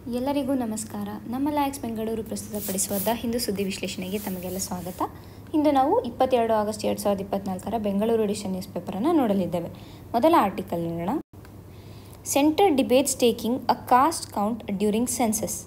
ಎಲ್ಲರಿಗೂ ನಮಸ್ಕಾರ. ನಮ್ಮ ಲ್ಯಾಕ್ಸ್ ಬೆಂಗಳೂರು ಪ್ರಸ್ತುತಪಡಿಸುವ ದ ಹಿಂದೂ ಸುದ್ದಿ ವಿಶ್ಲೇಷಣೆಗೆ ತಮಗೆಲ್ಲ ಸ್ವಾಗತ. ಇಂದು ನಾವು 22 ಆಗಸ್ಟ್ 2024 ಬೆಂಗಳೂರು ಎಡಿಷನ್ ನ್ಯೂಸ್ ಪೇಪರನ್ನು ನೋಡಲಿದ್ದೇವೆ. ಮೊದಲ ಆರ್ಟಿಕಲ್ ನೋಡೋಣ. Centre debates taking a caste count during census.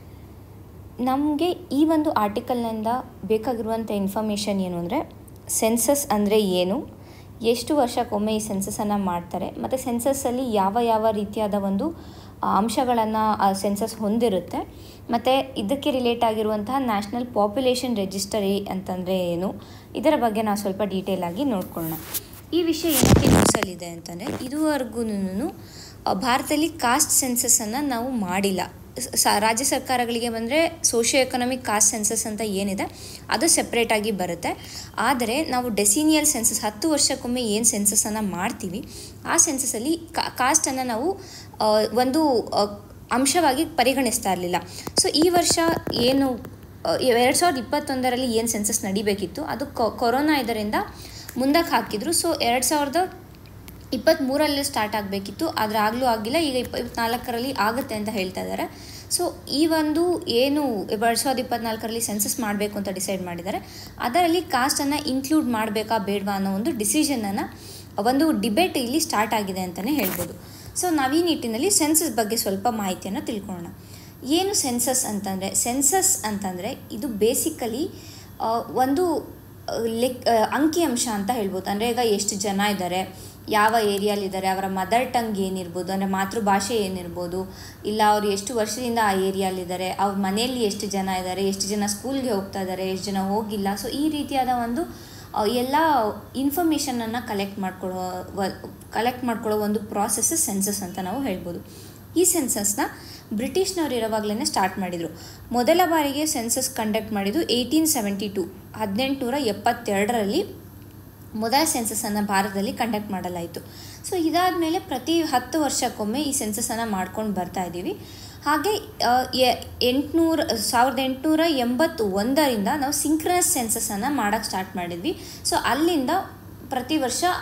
ನಮಗೆ ಈ ಒಂದು ಆರ್ಟಿಕಲ್ನಿಂದ ಬೇಕಾಗಿರುವಂಥ ಇನ್ಫಾರ್ಮೇಷನ್ ಏನು ಅಂದರೆ, ಸೆನ್ಸಸ್ ಅಂದರೆ ಏನು, ಎಷ್ಟು ವರ್ಷಕ್ಕೊಮ್ಮೆ ಈ ಸೆನ್ಸಸ್ಸನ್ನು ಮಾಡ್ತಾರೆ, ಮತ್ತು ಸೆನ್ಸಸ್ಸಲ್ಲಿ ಯಾವ ರೀತಿಯಾದ ಒಂದು ಅಂಶಗಳನ್ನು ಆ ಸೆನ್ಸಸ್ ಹೊಂದಿರುತ್ತೆ, ಮತ್ತು ಇದಕ್ಕೆ ರಿಲೇಟ್ ಆಗಿರುವಂತಹ ನ್ಯಾಷನಲ್ ಪಾಪ್ಯುಲೇಷನ್ ರಿಜಿಸ್ಟರಿ ಅಂತಂದರೆ ಏನು, ಇದರ ಬಗ್ಗೆ ನಾವು ಸ್ವಲ್ಪ ಡೀಟೇಲ್ ಆಗಿ ನೋಡ್ಕೊಳ್ಳೋಣ. ಈ ವಿಷಯ ಏನಕ್ಕೆ ನ್ಯೂಸಲ್ಲಿದೆ ಅಂತಂದರೆ, ಇದುವರೆಗೂ ಭಾರತದಲ್ಲಿ ಕಾಸ್ಟ್ ಸೆನ್ಸಸ್ಸನ್ನು ನಾವು ಮಾಡಿಲ್ಲ. ರಾಜ್ಯ ಸರ್ಕಾರಗಳಿಗೆ ಬಂದರೆ ಸೋಷಿಯೋ ಎಕನಾಮಿಕ್ ಕಾಸ್ಟ್ ಸೆನ್ಸಸ್ ಅಂತ ಏನಿದೆ ಅದು ಸೆಪ್ರೇಟಾಗಿ ಬರುತ್ತೆ. ಆದರೆ ನಾವು ಡೆಸಿನಿಯಲ್ ಸೆನ್ಸಸ್ 10 ವರ್ಷಕ್ಕೊಮ್ಮೆ ಏನು ಸೆನ್ಸಸ್ಸನ್ನು ಮಾಡ್ತೀವಿ, ಆ ಸೆನ್ಸಸ್ಸಲ್ಲಿ ಕಾಸ್ಟನ್ನು ನಾವು ಒಂದು ಅಂಶವಾಗಿ ಪರಿಗಣಿಸ್ತಾ ಇರಲಿಲ್ಲ. ಸೊ ಈ ವರ್ಷ ಏನು 2021ರಲ್ಲಿ ಏನು ಸೆನ್ಸಸ್ ನಡಿಬೇಕಿತ್ತು ಅದು ಕೊರೋನಾ ಇದರಿಂದ ಮುಂದಕ್ಕೆ ಹಾಕಿದ್ರು. ಸೊ 2023ರಲ್ಲಿ ಸ್ಟಾರ್ಟ್ ಆಗಬೇಕಿತ್ತು, ಆದರೆ ಆಗಲೂ ಆಗಿಲ್ಲ. ಈಗ 2024ರಲ್ಲಿ ಆಗುತ್ತೆ ಅಂತ ಹೇಳ್ತಾ ಇದ್ದಾರೆ. ಸೊ ಈ ಒಂದು ಏನು 2024ರಲ್ಲಿ ಸೆನ್ಸಸ್ ಮಾಡಬೇಕು ಅಂತ ಡಿಸೈಡ್ ಮಾಡಿದ್ದಾರೆ, ಅದರಲ್ಲಿ ಕಾಸ್ಟನ್ನು ಇನ್ಕ್ಲೂಡ್ ಮಾಡಬೇಕಾ ಬೇಡವಾ ಅನ್ನೋ ಒಂದು ಡಿಸಿಷನನ್ನು, ಒಂದು ಡಿಬೇಟ್ ಇಲ್ಲಿ ಸ್ಟಾರ್ಟ್ ಆಗಿದೆ ಅಂತಲೇ ಹೇಳ್ಬೋದು. ಸೊ ನಾವು ಈ ನಿಟ್ಟಿನಲ್ಲಿ ಸೆನ್ಸಸ್ ಬಗ್ಗೆ ಸ್ವಲ್ಪ ಮಾಹಿತಿಯನ್ನು ತಿಳ್ಕೊಳ್ಳೋಣ. ಏನು ಸೆನ್ಸಸ್ ಅಂತಂದರೆ ಇದು ಬೇಸಿಕಲಿ ಒಂದು ಅಂಕಿಅಂಶ ಅಂತ ಹೇಳ್ಬೋದು. ಅಂದರೆ ಈಗ ಎಷ್ಟು ಜನ ಇದ್ದಾರೆ, ಯಾವ ಏರಿಯಾಲಿದ್ದಾರೆ, ಅವರ ಮದರ್ ಟಂಗ್ ಏನಿರ್ಬೋದು, ಅಂದರೆ ಮಾತೃಭಾಷೆ ಏನಿರ್ಬೋದು, ಇಲ್ಲ ಅವರು ಎಷ್ಟು ವರ್ಷದಿಂದ ಆ ಏರಿಯಾಲಿದ್ದಾರೆ, ಅವ್ರ ಮನೆಯಲ್ಲಿ ಎಷ್ಟು ಜನ ಇದ್ದಾರೆ, ಎಷ್ಟು ಜನ ಸ್ಕೂಲ್ಗೆ ಹೋಗ್ತಾ ಇದ್ದಾರೆ, ಎಷ್ಟು ಜನ ಹೋಗಿಲ್ಲ. ಸೊ ಈ ರೀತಿಯಾದ ಒಂದು ಎಲ್ಲ ಇನ್ಫಾರ್ಮೇಷನನ್ನು ಕಲೆಕ್ಟ್ ಮಾಡ್ಕೊಳ್ಳೋ ಒಂದು ಪ್ರಾಸೆಸ್ ಸೆನ್ಸಸ್ ಅಂತ ನಾವು ಹೇಳ್ಬೋದು. ಈ ಸೆನ್ಸಸ್ನ ಬ್ರಿಟಿಷ್ನವ್ರು ಇರೋವಾಗಲೇ ಸ್ಟಾರ್ಟ್ ಮಾಡಿದರು. ಮೊದಲ ಬಾರಿಗೆ ಸೆನ್ಸಸ್ ಕಂಡಕ್ಟ್ ಮಾಡಿದ್ದು 1872 ಮೊದಲ ಸೆನ್ಸಸ್ಸನ್ನು ಭಾರತದಲ್ಲಿ ಕಂಡಕ್ಟ್ ಮಾಡಲಾಯಿತು. ಸೊ ಇದಾದ ಮೇಲೆ ಪ್ರತಿ 10 ವರ್ಷಕ್ಕೊಮ್ಮೆ ಈ ಸೆನ್ಸಸ್ಸನ್ನು ಮಾಡ್ಕೊಂಡು ಬರ್ತಾ ಇದ್ದೀವಿ. ಹಾಗೆ 1881ರಿಂದ ನಾವು ಸಿಂಕ್ರನಸ್ ಸೆನ್ಸಸ್ಸನ್ನು ಮಾಡೋಕ್ಕೆ ಸ್ಟಾರ್ಟ್ ಮಾಡಿದ್ವಿ. ಸೊ ಅಲ್ಲಿಂದ ಪ್ರತಿ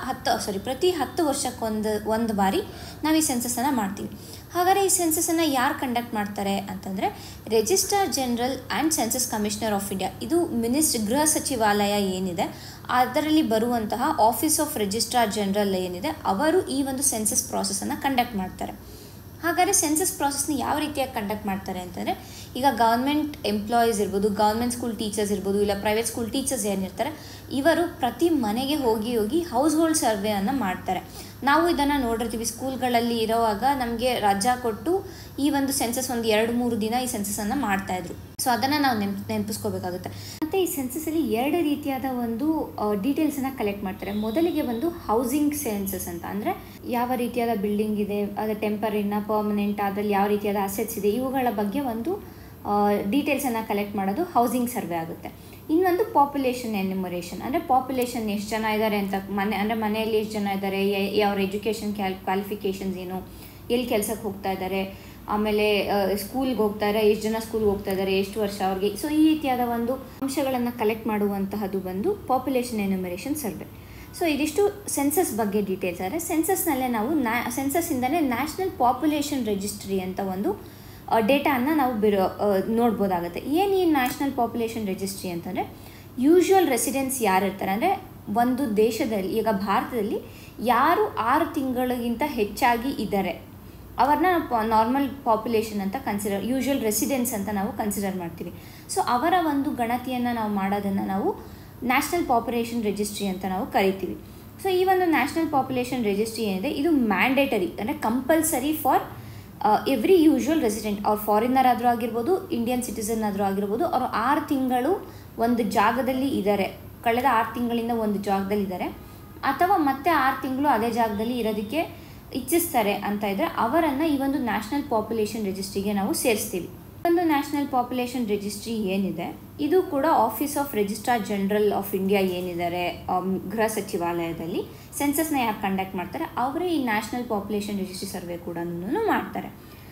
10 ವರ್ಷಕ್ಕೊಂದು ಬಾರಿ ನಾವು ಈ ಸೆನ್ಸಸ್ಸನ್ನು ಮಾಡ್ತೀವಿ. ಹಾಗಾದರೆ ಈ ಸೆನ್ಸಸ್ಸನ್ನು ಯಾರು ಕಂಡಕ್ಟ್ ಮಾಡ್ತಾರೆ ಅಂತಂದರೆ, registrar general and census commissioner of India. ಇದು ಗೃಹ ಸಚಿವಾಲಯ ಏನಿದೆ ಅದರಲ್ಲಿ ಬರುವಂತಹ ಆಫೀಸ್ ಆಫ್ ರಿಜಿಸ್ಟ್ರಾರ್ ಜನರಲ್ ಏನಿದೆ, ಅವರು ಈ ಒಂದು ಸೆನ್ಸಸ್ ಪ್ರಾಸೆಸನ್ನು ಕಂಡಕ್ಟ್ ಮಾಡ್ತಾರೆ. ಹಾಗಾದರೆ ಸೆನ್ಸಸ್ ಪ್ರಾಸೆಸ್ನ ಯಾವ ರೀತಿಯಾಗಿ ಕಂಡಕ್ಟ್ ಮಾಡ್ತಾರೆ ಅಂತಂದರೆ, ಈಗ ಗೌರ್ಮೆಂಟ್ ಎಂಪ್ಲಾಯೀಸ್ ಇರ್ಬೋದು, ಗೌರ್ಮೆಂಟ್ ಸ್ಕೂಲ್ ಟೀಚರ್ಸ್ ಇರ್ಬೋದು, ಇಲ್ಲ ಪ್ರೈವೇಟ್ ಸ್ಕೂಲ್ ಟೀಚರ್ಸ್ ಏನಿರ್ತಾರೆ, ಇವರು ಪ್ರತಿ ಮನೆಗೆ ಹೋಗಿ ಹೌಸ್ ಹೋಲ್ಡ್ ಸರ್ವೆಯನ್ನು ಮಾಡ್ತಾರೆ. ನಾವು ಇದನ್ನು ನೋಡಿರ್ತೀವಿ, ಸ್ಕೂಲ್ಗಳಲ್ಲಿ ಇರೋವಾಗ ನಮಗೆ ರಜಾ ಕೊಟ್ಟು ಈ ಒಂದು ಸೆನ್ಸಸ್ ಒಂದು 2-3 ದಿನ ಈ ಸೆನ್ಸಸ್ಸನ್ನು ಮಾಡ್ತಾಯಿದ್ರು. ಸೊ ಅದನ್ನು ನಾವು ನೆನಪಿಸ್ಕೋಬೇಕಾಗುತ್ತೆ. ಮತ್ತು ಈ ಸೆನ್ಸಸ್ಸಲ್ಲಿ 2 ರೀತಿಯಾದ ಒಂದು ಡೀಟೇಲ್ಸನ್ನು ಕಲೆಕ್ಟ್ ಮಾಡ್ತಾರೆ. ಮೊದಲಿಗೆ ಒಂದು ಹೌಸಿಂಗ್ ಸೆನ್ಸಸ್ ಅಂತ, ಅಂದರೆ ಯಾವ ರೀತಿಯಾದ ಬಿಲ್ಡಿಂಗ್ ಇದೆ, ಅದು ಟೆಂಪರರಿನ ಪರ್ಮನೆಂಟ್, ಅದರಲ್ಲಿ ಯಾವ ರೀತಿಯಾದ ಅಸೆಟ್ಸ್ ಇದೆ, ಇವುಗಳ ಬಗ್ಗೆ ಒಂದು ಡೀಟೇಲ್ಸನ್ನು ಕಲೆಕ್ಟ್ ಮಾಡೋದು ಹೌಸಿಂಗ್ ಸರ್ವೆ ಆಗುತ್ತೆ. ಇನ್ನೊಂದು ಪಾಪ್ಯುಲೇಷನ್ ಎನ್ಯುಮರೇಷನ್, ಅಂದರೆ ಪಾಪ್ಯುಲೇಷನ್ ಎಷ್ಟು ಜನ ಇದ್ದಾರೆ ಅಂತ, ಮನೆಯಲ್ಲಿ ಎಷ್ಟು ಜನ ಇದ್ದಾರೆ, ಯಾವ ಎಜುಕೇಷನ್ ಕ್ವಾಲಿಫಿಕೇಷನ್ಸ್ ಏನು, ಎಲ್ಲಿ ಕೆಲಸಕ್ಕೆ ಹೋಗ್ತಾ ಇದ್ದಾರೆ, ಆಮೇಲೆ ಸ್ಕೂಲ್ಗೆ ಹೋಗ್ತಾರೆ, ಎಷ್ಟು ಜನ ಸ್ಕೂಲ್ಗೆ ಹೋಗ್ತಾ ಇದ್ದಾರೆ, ಎಷ್ಟು ವರ್ಷ ಅವ್ರಿಗೆ. ಸೊ ಈ ರೀತಿಯಾದ ಒಂದು ಅಂಶಗಳನ್ನು ಕಲೆಕ್ಟ್ ಮಾಡುವಂತಹದ್ದು ಬಂದು ಪಾಪ್ಯುಲೇಷನ್ ಎನ್ಯುಮರೇಷನ್ ಸರ್ವೆ. ಸೊ ಇದಿಷ್ಟು ಸೆನ್ಸಸ್ ಬಗ್ಗೆ ಡೀಟೇಲ್ಸ್. ಆದರೆ ಸೆನ್ಸಸ್ನಲ್ಲೇ ನಾವು ಸೆನ್ಸಸ್ಸಿಂದಲೇ ನ್ಯಾಷನಲ್ ಪಾಪ್ಯುಲೇಷನ್ ರಿಜಿಸ್ಟ್ರಿ ಅಂತ ಒಂದು ಡೇಟಾವನ್ನು ನಾವು ನೋಡ್ಬೋದಾಗುತ್ತೆ. ಏನು ಈ ನ್ಯಾಷನಲ್ ಪಾಪ್ಯುಲೇಷನ್ ರಿಜಿಸ್ಟ್ರಿ ಅಂತಂದರೆ, ಯೂಶ್ವಲ್ ರೆಸಿಡೆನ್ಸ್ ಯಾರು ಇರ್ತಾರೆ, ಅಂದರೆ ಒಂದು ದೇಶದಲ್ಲಿ, ಈಗ ಭಾರತದಲ್ಲಿ ಯಾರು 6 ತಿಂಗಳಿಗಿಂತ ಹೆಚ್ಚಾಗಿ ಇದ್ದಾರೆ ಅವ್ರನ್ನ ನಾರ್ಮಲ್ ಪಾಪ್ಯುಲೇಷನ್ ಅಂತ ಯೂಶ್ವಲ್ ರೆಸಿಡೆನ್ಸ್ ಅಂತ ನಾವು ಕನ್ಸಿಡರ್ ಮಾಡ್ತೀವಿ. ಸೊ ಅವರ ಒಂದು ಗಣತಿಯನ್ನು ನಾವು ಮಾಡೋದನ್ನು ನಾವು ನ್ಯಾಷನಲ್ ಪಾಪ್ಯುಲೇಷನ್ ರಿಜಿಸ್ಟ್ರಿ ಅಂತ ನಾವು ಕರಿತೀವಿ. ಸೊ ಈ ಒಂದು ನ್ಯಾಷನಲ್ ಪಾಪ್ಯುಲೇಷನ್ ರಿಜಿಸ್ಟ್ರಿ ಏನಿದೆ, ಇದು ಮ್ಯಾಂಡೇಟರಿ, ಅಂದರೆ compulsory for every usual resident. ಅವ್ರು ಫಾರಿನರ್ ಆದರೂ ಆಗಿರ್ಬೋದು, ಇಂಡಿಯನ್ ಸಿಟಿಸನ್ ಆದರೂ ಆಗಿರ್ಬೋದು, ಅವರು 6 ತಿಂಗಳು ಒಂದು ಜಾಗದಲ್ಲಿ ಇದ್ದಾರೆ, ಕಳೆದ 6 ತಿಂಗಳಿಂದ ಒಂದು ಜಾಗದಲ್ಲಿ ಇದ್ದಾರೆ, ಅಥವಾ ಮತ್ತೆ 6 ತಿಂಗಳು ಅದೇ ಜಾಗದಲ್ಲಿ ಇರೋದಕ್ಕೆ ಇಚ್ಛಿಸ್ತಾರೆ ಅಂತ ಇದ್ದರೆ ಅವರನ್ನು ಈ ಒಂದು ನ್ಯಾಷನಲ್ ಪಾಪ್ಯುಲೇಷನ್ ರಿಜಿಸ್ಟ್ರಿಗೆ ನಾವು ಸೇರಿಸ್ತೀವಿ. ಒಂದು ನ್ಯಾಷನಲ್ ಪಾಪ್ಯುಲೇಷನ್ ರಿಜಿಸ್ಟ್ರಿ ಏನಿದೆ, ಇದು ಕೂಡ office of registrar general of India ಏನಿದ್ದಾರೆ, ಗೃಹ ಸಚಿವಾಲಯದಲ್ಲಿ ಸೆನ್ಸಸ್ನ ಯಾರು ಕಂಡಕ್ಟ್ ಮಾಡ್ತಾರೆ, ಅವರೇ ಈ ನ್ಯಾಷನಲ್ ಪಾಪ್ಯುಲೇಷನ್ ರಿಜಿಸ್ಟ್ರಿ ಸರ್ವೆ ಕೂಡ ಮಾಡ್ತಾರೆ.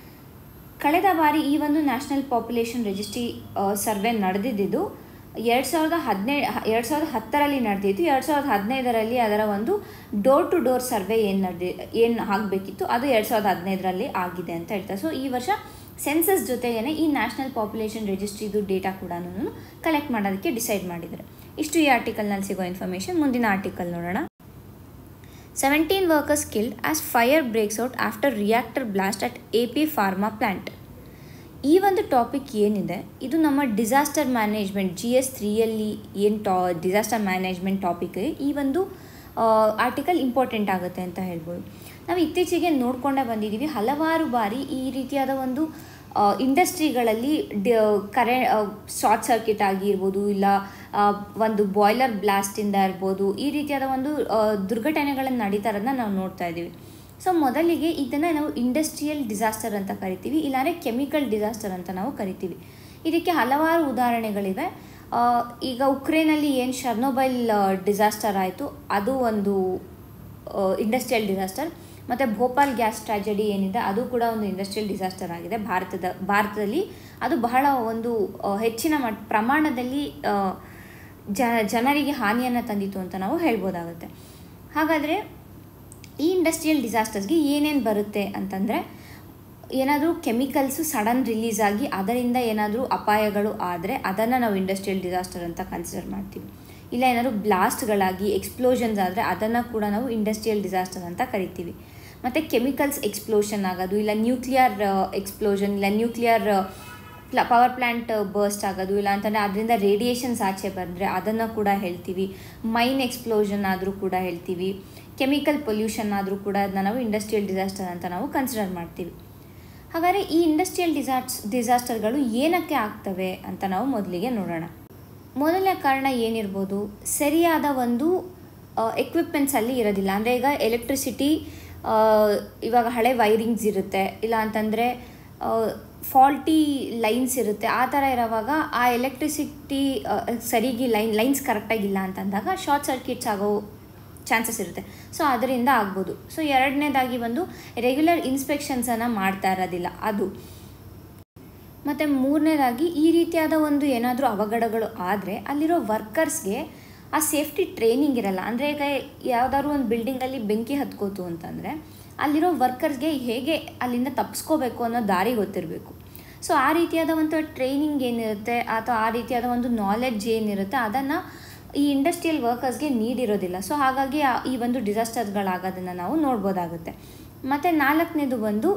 ಕಳೆದ ಬಾರಿ ಈ ಒಂದು ನ್ಯಾಷನಲ್ ಪಾಪ್ಯುಲೇಷನ್ ರಿಜಿಸ್ಟ್ರಿ ಸರ್ವೆ ನಡೆದಿದ್ದು 2010ರಲ್ಲಿ ನಡೆದಿತ್ತು. 2015ರಲ್ಲಿ ಅದರ ಒಂದು ಡೋರ್ ಟು ಡೋರ್ ಸರ್ವೆ ಏನು ಆಗಬೇಕಿತ್ತು ಅದು 2015ರಲ್ಲಿ ಆಗಿದೆ ಅಂತ ಹೇಳ್ತಾರೆ. ಸೊ ಈ ವರ್ಷ ಸೆನ್ಸಸ್ ಜೊತೆಗೇ ಈ ನ್ಯಾಷನಲ್ ಪಾಪ್ಯುಲೇಷನ್ ರಿಜಿಸ್ಟ್ರಿದು ಡೇಟಾ ಕೂಡ ಕಲೆಕ್ಟ್ ಮಾಡೋದಕ್ಕೆ ಡಿಸೈಡ್ ಮಾಡಿದ್ದಾರೆ. ಇಷ್ಟು ಈ ಆರ್ಟಿಕಲ್ನಲ್ಲಿ ಸಿಗೋ ಇನ್ಫಾರ್ಮೇಷನ್. ಮುಂದಿನ ಆರ್ಟಿಕಲ್ ನೋಡೋಣ. 17 workers killed as fire breaks out after reactor blast at AP Pharma plant. ಈ ಒಂದು ಟಾಪಿಕ್ ಏನಿದೆ ಇದು ನಮ್ಮ ಡಿಸಾಸ್ಟರ್ ಮ್ಯಾನೇಜ್ಮೆಂಟ್ GS3ಯಲ್ಲಿ ಏನು ಡಿಸಾಸ್ಟರ್ ಮ್ಯಾನೇಜ್ಮೆಂಟ್ ಟಾಪಿಕ್ ಈ ಒಂದು ಆರ್ಟಿಕಲ್ ಇಂಪಾರ್ಟೆಂಟ್ ಆಗುತ್ತೆ ಅಂತ ಹೇಳ್ಬೋದು. ನಾವು ಇತ್ತೀಚೆಗೆ ನೋಡ್ಕೊಂಡೇ ಬಂದಿದ್ದೀವಿ, ಹಲವಾರು ಬಾರಿ ಈ ರೀತಿಯಾದ ಒಂದು ಇಂಡಸ್ಟ್ರಿಗಳಲ್ಲಿ ಶಾರ್ಟ್ ಸರ್ಕ್ಯೂಟ್ ಆಗಿರ್ಬೋದು, ಇಲ್ಲ ಒಂದು ಬಾಯ್ಲರ್ ಬ್ಲಾಸ್ಟಿಂದ ಇರ್ಬೋದು, ಈ ರೀತಿಯಾದ ಒಂದು ದುರ್ಘಟನೆಗಳನ್ನು ನಡೀತಾ ಇರೋದನ್ನ ನಾವು ನೋಡ್ತಾ ಇದ್ದೀವಿ. ಸೊ ಮೊದಲಿಗೆ ಇದನ್ನು ನಾವು ಇಂಡಸ್ಟ್ರಿಯಲ್ ಡಿಸಾಸ್ಟರ್ ಅಂತ ಕರಿತೀವಿ, ಇಲ್ಲಾಂದರೆ ಕೆಮಿಕಲ್ ಡಿಸಾಸ್ಟರ್ ಅಂತ ನಾವು ಕರಿತೀವಿ. ಇದಕ್ಕೆ ಹಲವಾರು ಉದಾಹರಣೆಗಳಿವೆ. ಈಗ ಉಕ್ರೇನಲ್ಲಿ ಏನು ಶರ್ನೋಬೈಲ್ ಡಿಸಾಸ್ಟರ್ ಆಯಿತು ಅದು ಒಂದು ಇಂಡಸ್ಟ್ರಿಯಲ್ ಡಿಸಾಸ್ಟರ್, ಮತ್ತು ಭೋಪಾಲ್ ಗ್ಯಾಸ್ ಟ್ರಾಜಡಿ ಏನಿದೆ ಅದು ಕೂಡ ಒಂದು ಇಂಡಸ್ಟ್ರಿಯಲ್ ಡಿಸಾಸ್ಟರ್ ಆಗಿದೆ. ಭಾರತದಲ್ಲಿ ಅದು ಬಹಳ ಒಂದು ಹೆಚ್ಚಿನ ಪ್ರಮಾಣದಲ್ಲಿ ಜನರಿಗೆ ಹಾನಿಯನ್ನು ತಂದಿತ್ತು ಅಂತ ನಾವು ಹೇಳ್ಬೋದಾಗುತ್ತೆ. ಹಾಗಾದರೆ ಈ ಇಂಡಸ್ಟ್ರಿಯಲ್ ಡಿಸಾಸ್ಟರ್ಸ್ಗೆ ಏನೇನು ಬರುತ್ತೆ ಅಂತಂದರೆ, ಏನಾದರೂ ಕೆಮಿಕಲ್ಸು ಸಡನ್ ರಿಲೀಸ್ ಆಗಿ ಅದರಿಂದ ಏನಾದರೂ ಅಪಾಯಗಳು ಆದರೆ ಅದನ್ನು ನಾವು ಇಂಡಸ್ಟ್ರಿಯಲ್ ಡಿಸಾಸ್ಟರ್ ಅಂತ ಕನ್ಸಿಡರ್ ಮಾಡ್ತೀವಿ. ಇಲ್ಲ ಏನಾದರೂ ಬ್ಲಾಸ್ಟ್ಗಳಾಗಿ ಎಕ್ಸ್ಪ್ಲೋಷನ್ಸ್ ಆದರೆ ಅದನ್ನು ಕೂಡ ನಾವು ಇಂಡಸ್ಟ್ರಿಯಲ್ ಡಿಸಾಸ್ಟರ್ ಅಂತ ಕರಿತೀವಿ. ಮತ್ತು ಕೆಮಿಕಲ್ಸ್ ಎಕ್ಸ್ಪ್ಲೋಷನ್ ಆಗೋದು, ಇಲ್ಲ ನ್ಯೂಕ್ಲಿಯರ್ ಎಕ್ಸ್ಪ್ಲೋಷನ್, ಇಲ್ಲ ನ್ಯೂಕ್ಲಿಯರ್ ಪವರ್ ಪ್ಲ್ಯಾಂಟ್ ಬರ್ಸ್ಟ್ ಆಗೋದು, ಇಲ್ಲ ಅಂತಂದರೆ ಅದರಿಂದ ರೇಡಿಯೇಷನ್ಸ್ ಆಚೆ ಬಂದರೆ ಅದನ್ನು ಕೂಡ ಹೇಳ್ತೀವಿ. ಮೈನ್ ಎಕ್ಸ್ಪ್ಲೋಷನ್ ಆದರೂ ಕೂಡ ಹೇಳ್ತೀವಿ. ಕೆಮಿಕಲ್ ಪೊಲ್ಯೂಷನ್ ಆದರೂ ಕೂಡ ಅದನ್ನ ನಾವು ಇಂಡಸ್ಟ್ರಿಯಲ್ ಡಿಸಾಸ್ಟರ್ ಅಂತ ನಾವು ಕನ್ಸಿಡರ್ ಮಾಡ್ತೀವಿ. ಹಾಗಾದರೆ ಈ ಇಂಡಸ್ಟ್ರಿಯಲ್ ಡಿಸಾಸ್ಟರ್ಗಳು ಏನಕ್ಕೆ ಆಗ್ತವೆ ಅಂತ ನಾವು ಮೊದಲಿಗೆ ನೋಡೋಣ. ಮೊದಲನೇ ಕಾರಣ ಏನಿರ್ಬೋದು, ಸರಿಯಾದ ಒಂದು ಎಕ್ವಿಪ್ಮೆಂಟ್ಸಲ್ಲಿ ಇರೋದಿಲ್ಲ. ಅಂದರೆ ಈಗ ಎಲೆಕ್ಟ್ರಿಸಿಟಿ ಇವಾಗ ಹಳೆ ವೈರಿಂಗ್ಸ್ ಇರುತ್ತೆ, ಇಲ್ಲ ಅಂತಂದರೆ ಫಾಲ್ಟಿ ಲೈನ್ಸ್ ಇರುತ್ತೆ. ಆ ಥರ ಇರೋವಾಗ ಆ ಎಲೆಕ್ಟ್ರಿಸಿಟಿ ಸರಿಗೆ ಲೈನ್ಸ್ ಕರೆಕ್ಟಾಗಿಲ್ಲ ಅಂತಂದಾಗ ಶಾರ್ಟ್ ಸರ್ಕ್ಯೂಟ್ಸ್ ಆಗೋ ಚಾನ್ಸಸ್ ಇರುತ್ತೆ. ಸೊ ಅದರಿಂದ ಆಗ್ಬೋದು. ಸೊ ಎರಡನೇದಾಗಿ ಒಂದು ರೆಗ್ಯುಲರ್ ಇನ್ಸ್ಪೆಕ್ಷನ್ಸನ್ನು ಮಾಡ್ತಾ ಇರೋದಿಲ್ಲ ಅದು. ಮತ್ತು ಮೂರನೇದಾಗಿ ಈ ರೀತಿಯಾದ ಒಂದು ಏನಾದರೂ ಅವಘಡಗಳು ಆದರೆ ಅಲ್ಲಿರೋ ವರ್ಕರ್ಸ್ಗೆ ಆ ಸೇಫ್ಟಿ ಟ್ರೈನಿಂಗ್ ಇರಲ್ಲ. ಅಂದರೆ ಈಗ ಯಾವುದಾದ್ರು ಒಂದು ಬಿಲ್ಡಿಂಗಲ್ಲಿ ಬೆಂಕಿ ಹತ್ಕೋತು ಅಂತಂದರೆ ಅಲ್ಲಿರೋ ವರ್ಕರ್ಸ್ಗೆ ಹೇಗೆ ಅಲ್ಲಿಂದ ತಪ್ಪಿಸ್ಕೋಬೇಕು ಅನ್ನೋ ದಾರಿ ಗೊತ್ತಿರಬೇಕು. ಸೊ ಆ ರೀತಿಯಾದ ಒಂದು ಟ್ರೈನಿಂಗ್ ಏನಿರುತ್ತೆ ಅಥವಾ ಆ ರೀತಿಯಾದ ಒಂದು ನಾಲೆಡ್ಜ್ ಏನಿರುತ್ತೆ ಅದನ್ನು ಈ ಇಂಡಸ್ಟ್ರಿಯಲ್ ವರ್ಕರ್ಸ್ಗೆ ನೀಡಿರೋದಿಲ್ಲ. ಸೊ ಹಾಗಾಗಿ ಈ ಒಂದು ಡಿಸಾಸ್ಟರ್ಗಳಾಗೋದನ್ನು ನಾವು ನೋಡ್ಬೋದಾಗುತ್ತೆ. ಮತ್ತು ನಾಲ್ಕನೇದು ಒಂದು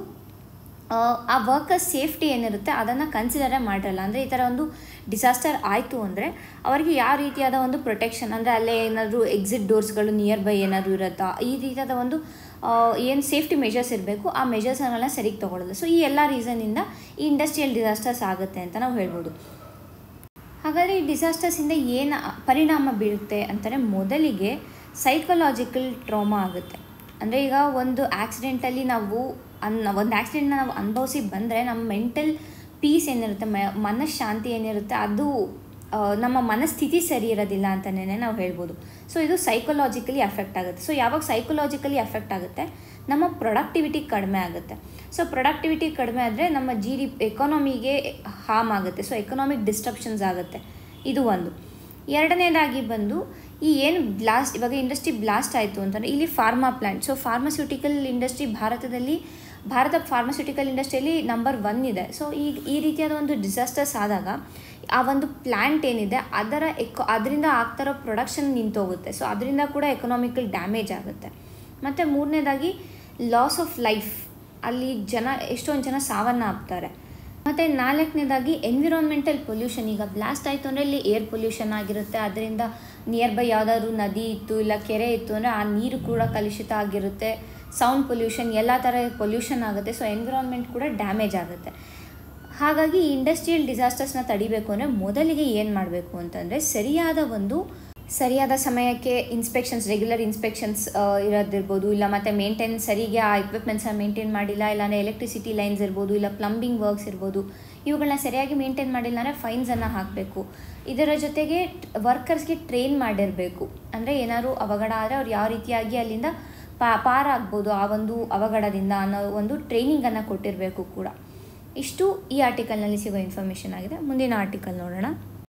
ಆ ವರ್ಕರ್ಸ್ ಸೇಫ್ಟಿ ಏನಿರುತ್ತೆ ಅದನ್ನು ಕನ್ಸಿಡರೇ ಮಾಡಿರಲ್ಲ. ಅಂದರೆ ಈ ಥರ ಒಂದು ಡಿಸಾಸ್ಟರ್ ಆಯಿತು ಅಂದರೆ ಅವರಿಗೆ ಯಾವ ರೀತಿಯಾದ ಒಂದು ಪ್ರೊಟೆಕ್ಷನ್, ಅಂದರೆ ಅಲ್ಲೇ ಏನಾದರೂ ಎಕ್ಸಿಟ್ ಡೋರ್ಸ್ಗಳು ನಿಯರ್ ಬೈ ಏನಾದರೂ ಇರುತ್ತಾ, ಈ ರೀತಿಯಾದ ಒಂದು ಏನು ಸೇಫ್ಟಿ ಮೆಷರ್ಸ್ ಇರಬೇಕು ಆ ಮೆಷರ್ಸ್ಗಳನ್ನ ಸರಿಗೆ ತೊಗೊಳ್ಳೋದು. ಸೊ ಈ ಎಲ್ಲ ರೀಸನ್ನಿಂದ ಈ ಇಂಡಸ್ಟ್ರಿಯಲ್ ಡಿಸಾಸ್ಟರ್ಸ್ ಆಗುತ್ತೆ ಅಂತ ನಾವು ಹೇಳ್ಬೋದು. ಹಾಗಾದರೆ ಈ ಡಿಸಾಸ್ಟರ್ಸಿಂದ ಏನು ಪರಿಣಾಮ ಬೀರುತ್ತೆ ಅಂತಂದರೆ, ಮೊದಲಿಗೆ ಸೈಕಲಾಜಿಕಲ್ ಟ್ರಾಮಾ ಆಗುತ್ತೆ. ಅಂದರೆ ಈಗ ಒಂದು ಆಕ್ಸಿಡೆಂಟಲ್ಲಿ ಒಂದು ಆಕ್ಸಿಡೆಂಟ್ನ ನಾವು ಅನುಭವಿಸಿ ಬಂದರೆ ನಮ್ಮ ಮೆಂಟಲ್ ಪೀಸ್ ಏನಿರುತ್ತೆ, ಮನಃಶಾಂತಿ ಏನಿರುತ್ತೆ ಅದು ನಮ್ಮ ಮನಸ್ಥಿತಿ ಸರಿ ಇರೋದಿಲ್ಲ ಅಂತಲೇ ನಾವು ಹೇಳ್ಬೋದು. ಸೊ ಇದು ಸೈಕಲಾಜಿಕಲಿ ಅಫೆಕ್ಟ್ ಆಗುತ್ತೆ. ಸೊ ಯಾವಾಗ ಸೈಕಲಾಜಿಕಲಿ ಅಫೆಕ್ಟ್ ಆಗುತ್ತೆ ನಮ್ಮ ಪ್ರೊಡಕ್ಟಿವಿಟಿ ಕಡಿಮೆ ಆಗುತ್ತೆ. ಸೊ ಪ್ರೊಡಕ್ಟಿವಿಟಿ ಕಡಿಮೆ ಆದರೆ ನಮ್ಮ ಎಕಾನಮಿಗೆ ಹಾರ್ಮ್ ಆಗುತ್ತೆ. ಸೊ ಎಕನಾಮಿಕ್ ಡಿಸ್ಟ್ರಪ್ಷನ್ಸ್ ಆಗುತ್ತೆ. ಇದು ಒಂದು. ಎರಡನೇದಾಗಿ ಬಂದು ಈ ಏನು ಇವಾಗ ಇಂಡಸ್ಟ್ರಿ ಬ್ಲಾಸ್ಟ್ ಆಯಿತು ಅಂತಂದರೆ ಇಲ್ಲಿ pharma plant. So pharmaceutical industry Bharat pharmaceutical ಇಂಡಸ್ಟ್ರಿಯಲ್ಲಿ ನಂಬರ್ 1 ಇದೆ. ಸೊ ಈ ರೀತಿಯಾದ ಒಂದು ಡಿಸಾಸ್ಟರ್ಸ್ ಆದಾಗ ಆ ಒಂದು ಪ್ಲ್ಯಾಂಟ್ ಏನಿದೆ ಅದರಿಂದ ಆಗ್ತಾರೋ ಪ್ರೊಡಕ್ಷನ್ ನಿಂತೋಗುತ್ತೆ. ಸೊ ಅದರಿಂದ ಕೂಡ ಎಕನಾಮಿಕಲ್ ಡ್ಯಾಮೇಜ್ ಆಗುತ್ತೆ. ಮತ್ತು ಮೂರನೇದಾಗಿ ಲಾಸ್ ಆಫ್ ಲೈಫ್, ಅಲ್ಲಿ ಎಷ್ಟೊಂದು ಜನ ಸಾವನ್ನಪ್ತಾರೆ. ಮತ್ತು ನಾಲ್ಕನೇದಾಗಿ ಎನ್ವಿರಾನ್ಮೆಂಟಲ್ ಪೊಲ್ಯೂಷನ್. ಈಗ ಬ್ಲಾಸ್ಟ್ ಆಯಿತು ಅಂದರೆ ಇಲ್ಲಿ ಏರ್ ಪೊಲ್ಯೂಷನ್ ಆಗಿರುತ್ತೆ, ಅದರಿಂದ ನಿಯರ್ ಬೈ ಯಾವುದಾದ್ರೂ ನದಿ ಇತ್ತು ಇಲ್ಲ ಕೆರೆ ಇತ್ತು ಅಂದರೆ ಆ ನೀರು ಕೂಡ ಕಲುಷಿತ ಆಗಿರುತ್ತೆ. ಸೌಂಡ್ ಪೊಲ್ಯೂಷನ್, ಎಲ್ಲ ಥರ ಪೊಲ್ಯೂಷನ್ ಆಗುತ್ತೆ. ಸೊ ಎನ್ವಿರಾನ್ಮೆಂಟ್ ಕೂಡ ಡ್ಯಾಮೇಜ್ ಆಗುತ್ತೆ. ಹಾಗಾಗಿ ಈ ಇಂಡಸ್ಟ್ರಿಯಲ್ ಡಿಸಾಸ್ಟರ್ಸ್ನ ತಡಿಬೇಕು ಅಂದರೆ ಮೊದಲಿಗೆ ಏನು ಮಾಡಬೇಕು ಅಂತಂದರೆ ಸರಿಯಾದ ಸಮಯಕ್ಕೆ ಇನ್ಸ್ಪೆಕ್ಷನ್ಸ್, ರೆಗ್ಯುಲರ್ ಇನ್ಸ್ಪೆಕ್ಷನ್ಸ್ ಇರೋದಿರ್ಬೋದು, ಇಲ್ಲ ಮತ್ತು ಮೇಂಟೈನ್ಸ್ ಸರಿಗೆ ಆ ಎಕ್ವಿಪ್ಮೆಂಟ್ಸನ್ನು ಮೇಂಟೈನ್ ಮಾಡಿಲ್ಲ, ಇಲ್ಲಾಂದರೆ ಎಲೆಕ್ಟ್ರಿಸಿಟಿ ಲೈನ್ಸ್ ಇರ್ಬೋದು, ಇಲ್ಲ ಪ್ಲಂಬಿಂಗ್ ವರ್ಕ್ಸ್ ಇರ್ಬೋದು, ಇವುಗಳನ್ನ ಸರಿಯಾಗಿ ಮೇಂಟೈನ್ ಮಾಡಿಲ್ಲ ಅಂದರೆ ಫೈನ್ಸನ್ನು ಹಾಕಬೇಕು. ಇದರ ಜೊತೆಗೆ ವರ್ಕರ್ಸ್ಗೆ ಟ್ರೈನ್ ಮಾಡಿರಬೇಕು. ಅಂದರೆ ಏನಾದರೂ ಅವಘಡ ಆದರೆ ಅವ್ರು ಯಾವ ರೀತಿಯಾಗಿ ಅಲ್ಲಿಂದ ಪಾರಾಗ್ಬೋದು ಆ ಒಂದು ಅವಘಡದಿಂದ ಅನ್ನೋ ಒಂದು ಟ್ರೈನಿಂಗನ್ನು ಕೊಟ್ಟಿರಬೇಕು ಕೂಡ. ಇಷ್ಟು ಈ ಆರ್ಟಿಕಲ್ನಲ್ಲಿ ಸಿಗೋ ಇನ್ಫಾರ್ಮೇಷನ್ ಆಗಿದೆ. ಮುಂದಿನ ಆರ್ಟಿಕಲ್ ನೋಡೋಣ.